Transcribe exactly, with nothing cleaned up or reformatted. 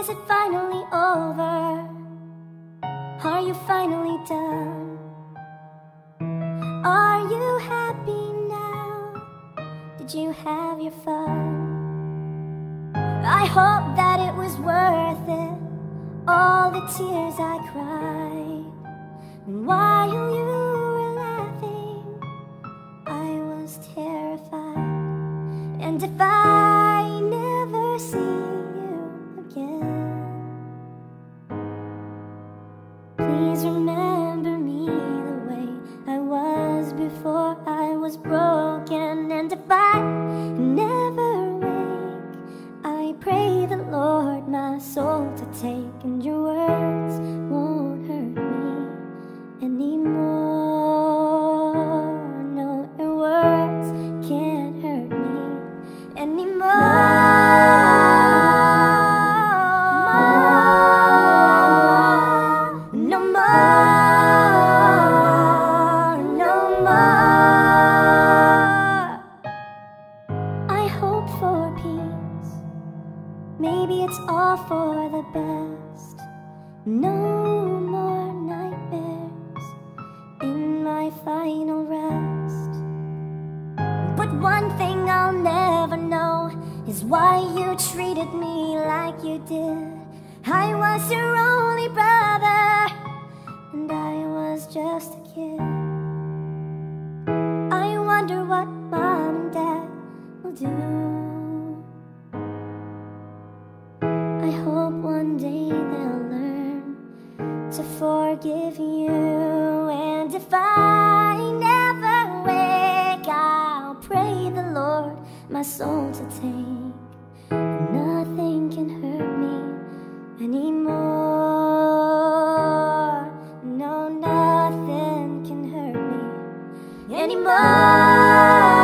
Is it finally over? Are you finally done? Are you happy now? Did you have your fun? I hope that it was worth it, all the tears I cried. And while you were laughing, I was terrified. And if I never see you again, please remember me the way I was before I was broken. And if I never wake, I pray the Lord my soul to take, and your words won't hurt me anymore. No, your words can't hurt me anymore. No more, no more. I hope for peace. Maybe it's all for the best. No more nightmares in my final rest. But one thing I'll never know is why you treated me like you did. I was your only brother, and I was just a kid. I wonder what mom and dad will do. I hope one day they'll learn to forgive you. And if I never wake, I'll pray the Lord my soul to take. Nothing can hurt me anymore. No, nothing can hurt me anymore.